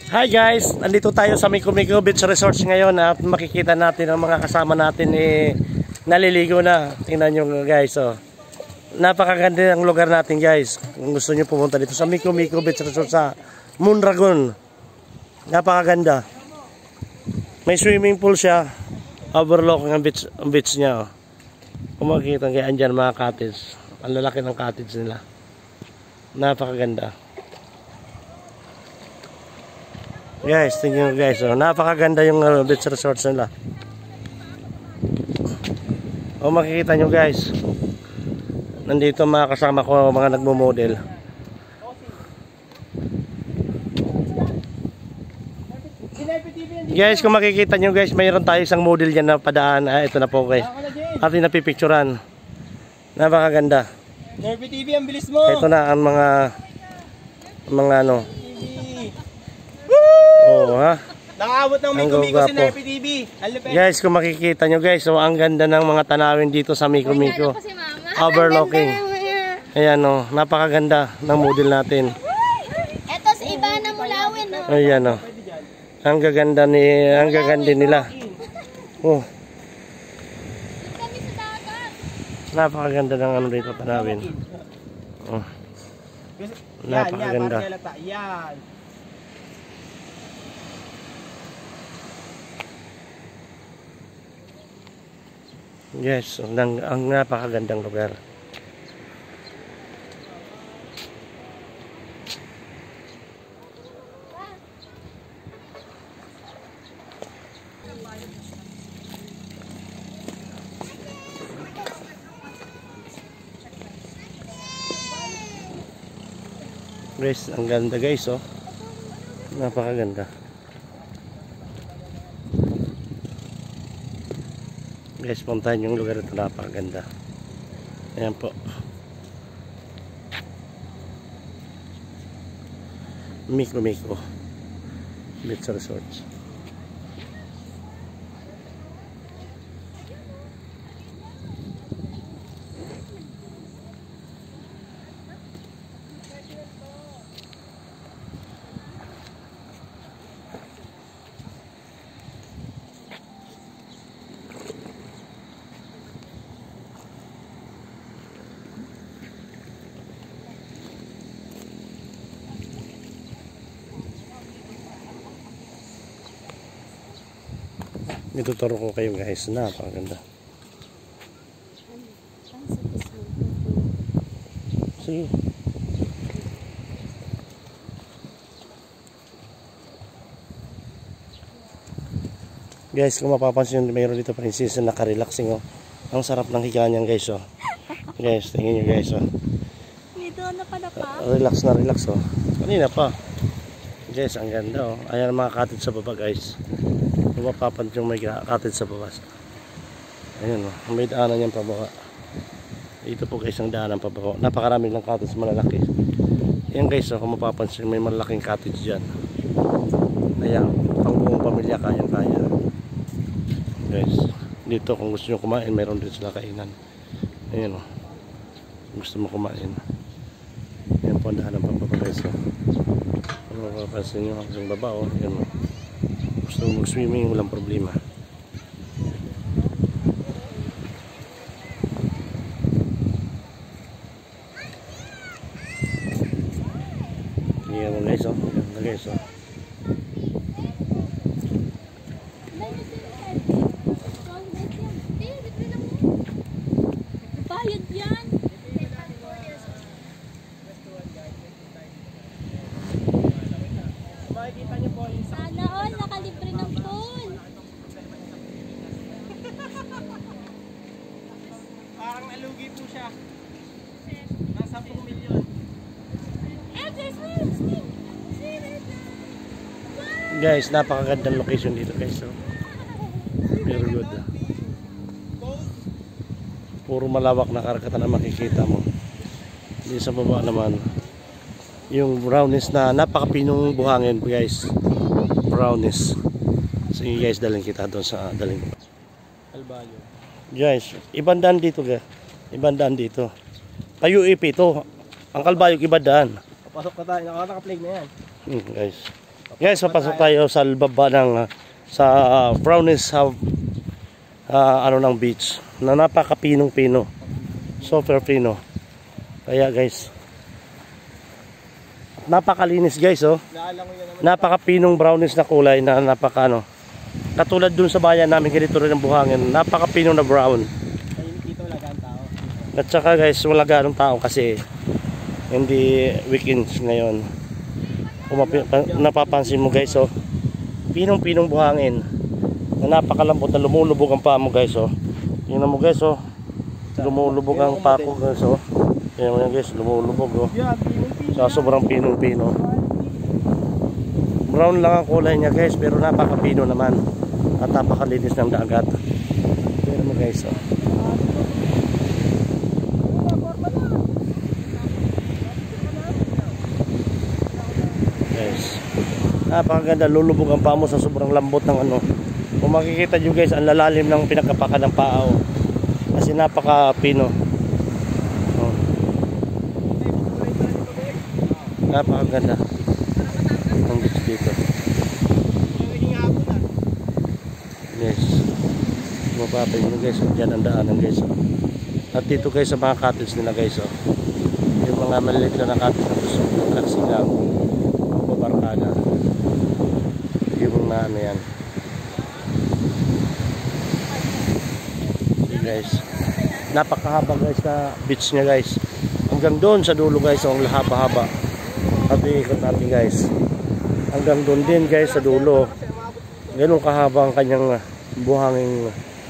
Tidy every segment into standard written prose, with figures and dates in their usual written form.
Hi guys, nandito tayo sa Miko Miko Beach Resort ngayon at makikita natin ang mga kasama natin naliligo na. Tingnan nyo guys, oh. Napakaganda ang lugar natin guys. Kung gusto nyo pumunta dito sa Miko Miko Beach Resort sa Mondragon. Napakaganda. May swimming pool siya. Overlooking ang beach niya, oh. Kung makikita kayo andyan mga cottage. Ang lalaki ng cottage nila. Napakaganda. Guys, tingnan nyo guys, oh. Napakaganda yung beach resorts nila. O makikita nyo guys, nandito mga kasama ko, mga nagmo-model. Guys, kung makikita nyo guys, mayroon tayo isang model dyan na padaan. Ito na po guys, ating napipicturan. Napakaganda. Nervy TV, ang bilis mo. Ito na ang mga ano. Oh, ha? Nakaabot ng Miko Miko si Nervy TV. Guys, kung makikita nyo guys, so ang ganda ng mga tanawin dito sa Miko Miko. Overlooking. Ayan, oh, napakaganda ng model natin. Ito si Ivana Mulawin, oh. Ayan, oh. Ang gaganda nila. Oh. Kami sa dagat. Napakaganda ng ano dito tanawin. Oh. Napakaganda. Yan. Yes, ang napakagandang lugar. Guys, ang ganda guys, oh. Napakaganda. Guys, puntahan yung lugar ito, napakaganda. Ayan po. Miko Miko Beach Resorts. Ituturo ko kayo guys, napakaganda. Sige. Guys, kung mapapansin, mayroon dito prinsesa na ka-relaxing, oh. Ang sarap ng higa niyan guys, oh. Guys, tingnan nyo guys, oh. Dito na pa. Relax na relax, oh. Kanina pa. Guys, ang ganda, oh. Ayan ang mga cottage sa baba guys. Kung mapapansin yung may cottage sa baba. Ayun, oh. May daanan yan pababa. Dito po guys ang daanan pababa. Napakarami ng cottage malalaki. Ayan guys, oh. Kung mapapansin may malaking cottage dyan. Ayan, pang buong pamilya kayang-kaya. Guys, dito kung gusto nyo kumain, mayroon din sila kainan. Ayan, oh. Gusto mo kumain. Ayan po ang daanan pababa guys, oh. Kung mapapansin nyo ang baba, oh. Ayan, oh. Gusto mo mag-swimming, walang problema. Ayan mo guys, oh. Ayan guys, oh. Bayad yan. Makikita niyo po yung Sana all nakalibre ng pool. parang nalugi po siya. Nasa 10 milyon. Guys, napakagandang location dito guys, oh. Very good, oh. Puro malawak na karagatan na makikita mo. Di sa baba naman yung brownies na napakapinong buhangin guys. Brownies. Sige guys, daling kita doon sa daling Albayo. Guys, ibang daan dito guys. Ibang daan dito. Tayo ito. Ang Kalbayog ibang daan. Papasok na tayo. Naka-play na yan. Guys. Guys, papasok tayo sa baba ng sa Brownies ano ng beach na napaka-pinong-pino. Super pino. Kaya guys, napakalinis guys, oh. Napaka-pinong brownies na kulay na napaka ano. Katulad dun sa bayan namin, ganito rin ang buhangin. Napaka-pinong na brown. Dito wala ang tao. At saka guys, wala ganong tao kasi hindi weekends ngayon. Kung napapansin mo guys, oh, pinong-pinong buhangin na napakalambot na lumulubog ang paa mo guys, oh. Tingnan mo guys, oh, lumulubog ang paa ko guys, oh. Tingnan mo yan guys, lumulubog, oh. Sa sobrang pinong-pino. Brown lang ang kulay niya guys, pero napaka-pino naman at napakalinis ng dagat. Tingnan mo guys, oh. Guys, napakaganda, lulubog ang paa mo sa sobrang lambot ng ano. Kung makikita nyo guys, ang lalalim ng pinagkapakan ng paa, oh. Kasi napaka-pino, oh. Napakaganda ang beach dito. Yes, mapapay nyo guys, dyan ang daanan guys, oh. At dito guys sa mga cottage nila guys, oh. Yung mga maliliit na cottage na gusto mag-relaxing lang, barkada yung mga ano yan. Okay guys, napakahaba guys na beach nya guys, hanggang doon sa dulo guys, ang haba-haba. At iikot natin guys hanggang doon din guys sa dulo. Ganun kahaba ang kanyang buhangin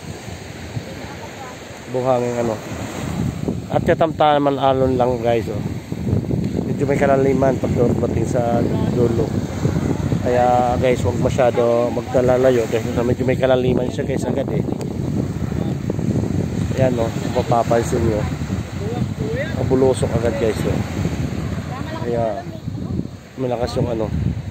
ano. At katamtaman alon lang guys, oh. Medyo may kalaliman pag dumating sa dulo. Kaya guys, huwag masyado magtalalayo kasi medyo may kalaliman siya guys agad, eh. Ayan, oh, mapapansin nyo, mabulusok agad guys, oh. Kaya malakas yung ano,